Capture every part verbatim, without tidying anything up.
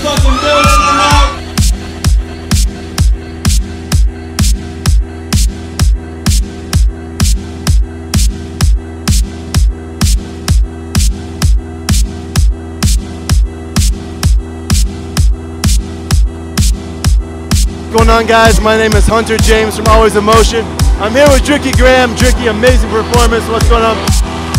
fucking building tonight. What's going on, guys? My name is Hunter James from Always in Motion. I'm here with Driicky Graham. Driicky, amazing performance. What's going on?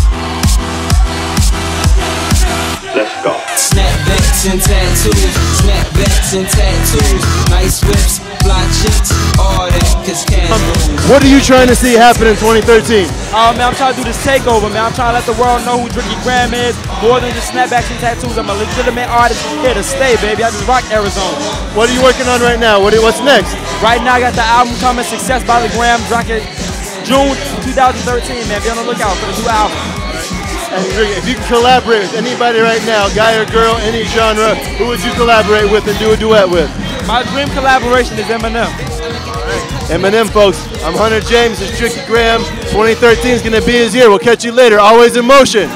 Let's go. Snapbacks and tattoos, snapbacks and tattoos, nice whips, fly chicks, all that, cause cash rules. What are you trying to see happen in twenty thirteen? Oh man, I'm trying to do this takeover, man. I'm trying to let the world know who Driicky Graham is. More than just snapbacks and tattoos. I'm a legitimate artist here to stay, baby. I just rock Arizona. What are you working on right now? What are, what's next? Right now, I got the album coming, Success by the Graham, dropping June twenty thirteen, man. Be on the lookout for the new album. And if you can collaborate with anybody right now, guy or girl, any genre, who would you collaborate with and do a duet with? My dream collaboration is Eminem. Eminem, folks. I'm Hunter James. It's Driicky Graham. twenty thirteen is going to be his year. We'll catch you later. Always in motion.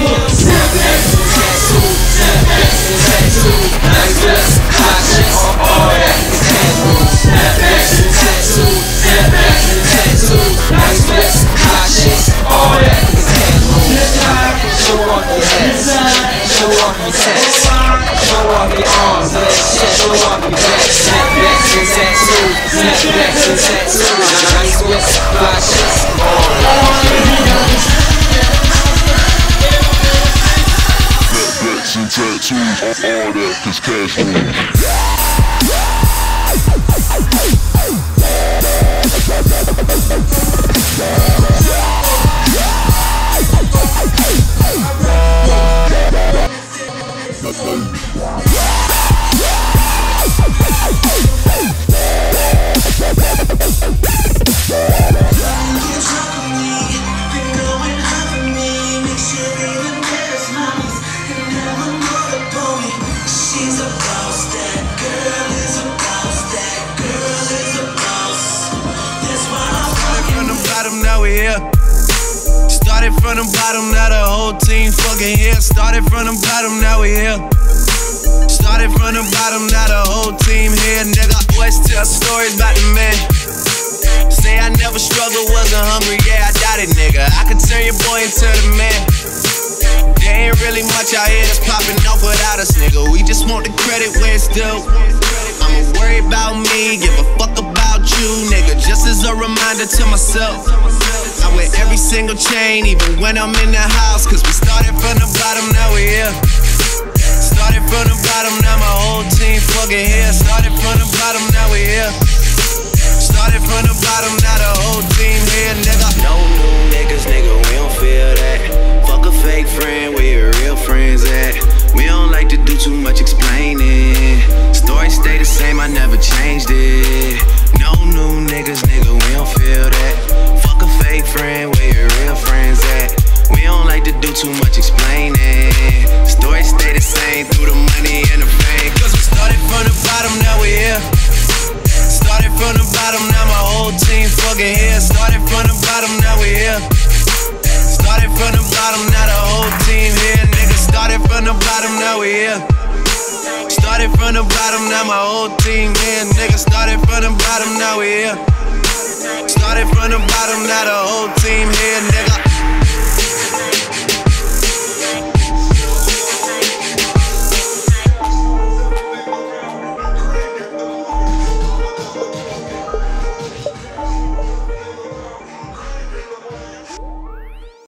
Tattoos, all that, cause cash rules. Now we here. Started from the bottom, now the whole team fucking here. Started from the bottom, now we here. Started from the bottom, now the whole team here. Nigga, always tell stories about the man. Say I never struggled, wasn't hungry, yeah, I doubt it, nigga. I could turn your boy into the man. There ain't really much out here that's popping off without us, nigga. We just want the credit where it's due. I'ma worry about me, give a fuck about you, nigga. Just as a reminder to myself, I wear every single chain, even when I'm in the house. Cause we started from the bottom, now we here. Started from the bottom, now my whole team fucking here. Started from the bottom, now we here. Started from the bottom, now the whole team here, nigga. No new niggas, nigga, we don't feel that. Fuck a fake friend, where your real friends at? We don't like to do too much explaining. Story stay the same, I never changed it. No new niggas, nigga, we don't feel that. Fuck a fake friend, where your real friends at? We don't like to do too much explaining. Story stay the same through the money and the fame. Cause we started from the bottom, now we here. Started from the bottom, now my whole team fucking here. Started from the bottom, now we here. Started from the bottom, now the whole team here, nigga. Started from the bottom, now we here. Started from the bottom, now my whole team here, nigga. Started from the bottom, now we here. Started from the bottom, now the whole team here, nigga.